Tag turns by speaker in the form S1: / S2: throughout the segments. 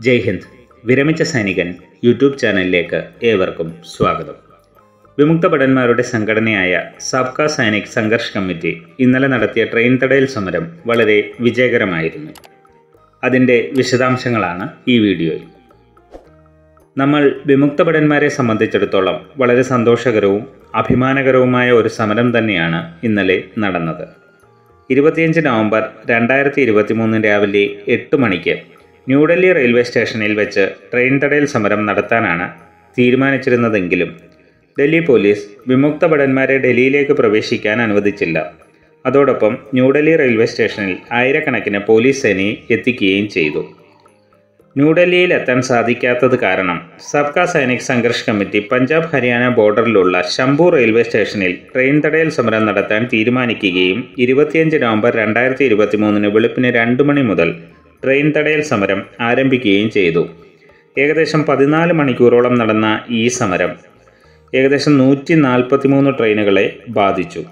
S1: ജയ് ഹിന്ദ്. വിരമിച്ച സൈനികൻ യൂട്യൂബ് ചാനലിലേക്ക് ഏവർക്കും സ്വാഗതം. വിമുക്ത ഭടന്മാരുടെ സംഘടനയായ സാബ്ക സൈനിക് സംഘർഷ് കമ്മിറ്റി ഇന്നലെ നടത്തിയ ട്രെയിൻ തടയൽ സമരം വളരെ വിജയകരമായിരുന്നു. അതിൻ്റെ വിശദാംശങ്ങളാണ് ഈ വീഡിയോയിൽ. നമ്മൾ വിമുക്ത ഭടന്മാരെ സംബന്ധിച്ചിടത്തോളം വളരെ സന്തോഷകരവും അഭിമാനകരവുമായ ഒരു സമരം തന്നെയാണ് ഇന്നലെ നടന്നത്. 25 നവംബർ 2023 രാവിലെ 8 മണിക്ക് ന്യൂഡൽഹി റെയിൽവേ സ്റ്റേഷനിൽ വെച്ച് ട്രെയിൻ തടയൽ സമരം നടത്താനാണ് തീരുമാനിച്ചിരുന്നതെങ്കിലും ഡൽഹി പോലീസ് വിമുക്ത ഭടന്മാരെ ഡൽഹിയിലേക്ക് പ്രവേശിക്കാൻ അനുവദിച്ചില്ല. അതോടൊപ്പം ന്യൂഡൽഹി റെയിൽവേ സ്റ്റേഷനിൽ ആയിരക്കണക്കിന് പോലീസ് സേനയെ എത്തിക്കുകയും ചെയ്തു. ന്യൂഡൽഹിയിൽ എത്താൻ സാധിക്കാത്തത് കാരണം സബ്ക സൈനിക് സംഘർഷ് കമ്മിറ്റി പഞ്ചാബ് ഹരിയാന ബോർഡറിലുള്ള ശംഭു റെയിൽവേ സ്റ്റേഷനിൽ ട്രെയിൻ തടയൽ സമരം നടത്താൻ തീരുമാനിക്കുകയും 25 നവംബർ 2023 വെളുപ്പിന് 2 മണി മുതൽ ട്രെയിൻ തടയൽ സമരം ആരംഭിക്കുകയും ചെയ്തു. ഏകദേശം 14 മണിക്കൂറോളം നടന്ന ഈ സമരം ഏകദേശം 143 ട്രെയിനുകളെ ബാധിച്ചു.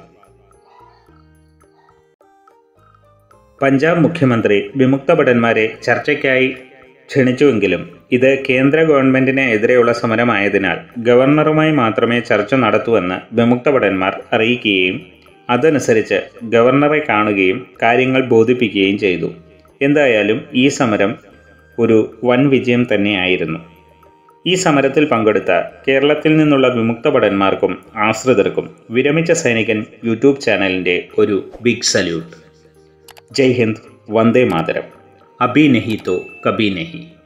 S1: പഞ്ചാബ് മുഖ്യമന്ത്രി വിമുക്ത ഭടന്മാരെ ചർച്ചയ്ക്കായി ക്ഷണിച്ചുവെങ്കിലും ഇത് കേന്ദ്ര ഗവൺമെൻറ്റിന് എതിരെയുള്ള സമരമായതിനാൽ ഗവർണറുമായി മാത്രമേ ചർച്ച നടത്തൂവെന്ന് വിമുക്ത ഭടന്മാർ അറിയിക്കുകയും അതനുസരിച്ച് ഗവർണറെ കാണുകയും കാര്യങ്ങൾ ബോധിപ്പിക്കുകയും ചെയ്തു. എന്തായാലും ഈ സമരം ഒരു വൻ വിജയം തന്നെയായിരുന്നു. ഈ സമരത്തിൽ പങ്കെടുത്ത കേരളത്തിൽ നിന്നുള്ള വിമുക്ത ഭടന്മാർക്കും ആശ്രിതർക്കും വിരമിച്ച സൈനികൻ യൂട്യൂബ് ചാനലിൻ്റെ ഒരു ബിഗ് സല്യൂട്ട്. ജയ് ഹിന്ദ്, വന്ദേ മാതരം. അഭി നഹി തോ കഭി നഹി.